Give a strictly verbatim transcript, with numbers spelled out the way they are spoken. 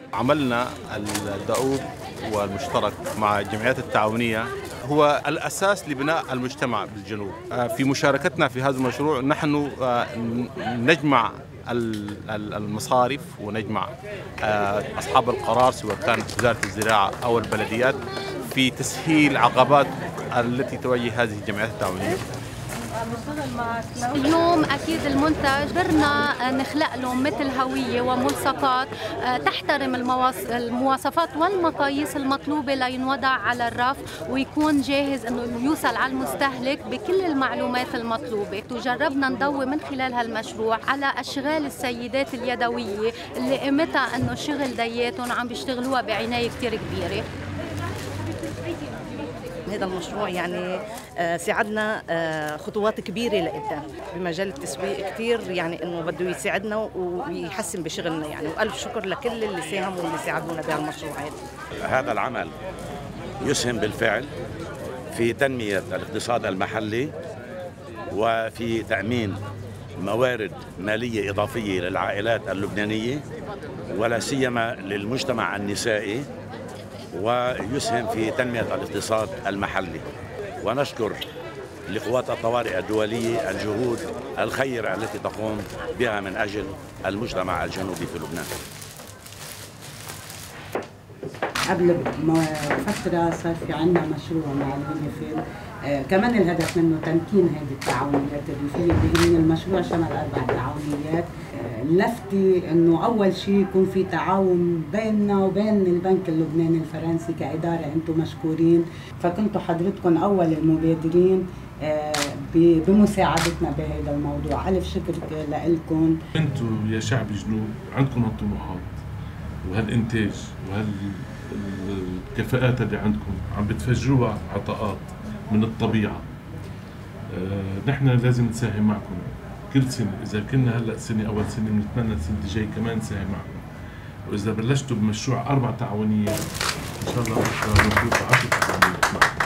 عملنا الدؤوب والمشترك مع الجمعيات التعاونية هو الأساس لبناء المجتمع بالجنوب. في مشاركتنا في هذا المشروع نحن نجمع المصارف ونجمع أصحاب القرار سواء كانت وزارة الزراعة أو البلديات في تسهيل عقبات التي تواجه هذه الجمعيات التعاونية. اليوم أكيد المنتج قدرنا نخلق له مثل هوية وملصقات تحترم المواصفات والمقاييس المطلوبة لينوضع على الرف ويكون جاهز إنه يوصل على المستهلك بكل المعلومات المطلوبة. وجربنا نضوي من خلال هالمشروع على أشغال السيدات اليدوية اللي قيمتها إنه شغل دياتهم عم بيشتغلوها بعناية كتير كبيرة. هذا المشروع يعني ساعدنا خطوات كبيرة لقدام بمجال التسويق كتير، يعني انه بده يساعدنا ويحسن بشغلنا يعني، والف شكر لكل اللي ساهموا واللي ساعدونا بهالمشروع هذا. هذا العمل يسهم بالفعل في تنمية الاقتصاد المحلي وفي تأمين موارد مالية إضافية للعائلات اللبنانية ولا سيما للمجتمع النسائي، ويسهم في تنمية الاقتصاد المحلي. ونشكر لقوات الطوارئ الدولية الجهود الخيرة التي تقوم بها من أجل المجتمع الجنوبي في لبنان. قبل فترة صار في عنا مشروع مع اليونيفيل، آه كمان الهدف منه تمكين هذه التعاونيات الريفية، بأن المشروع شمل أربع تعاونيات. آه لفتي أنه أول شيء يكون في تعاون بيننا وبين البنك اللبناني الفرنسي كإدارة، أنتم مشكورين، فكنتوا حضرتكم أول المبادرين آه بمساعدتنا بهذا الموضوع. ألف شكر لكم. أنتم يا شعب جنوب عندكم هالطموحات وهالإنتاج وهال الكفاءات اللي عندكم عم بتفجروها عطاءات من الطبيعة. آه، نحن لازم نساهم معكم كل سنة. إذا كنا هلأ سنة أول سنة بنتمنى السنة الجاي كمان نساهم معكم، وإذا بلشتوا بمشروع أربع تعاونيات إن شاء الله بكرة نفوت عشر تعاونيات معكم.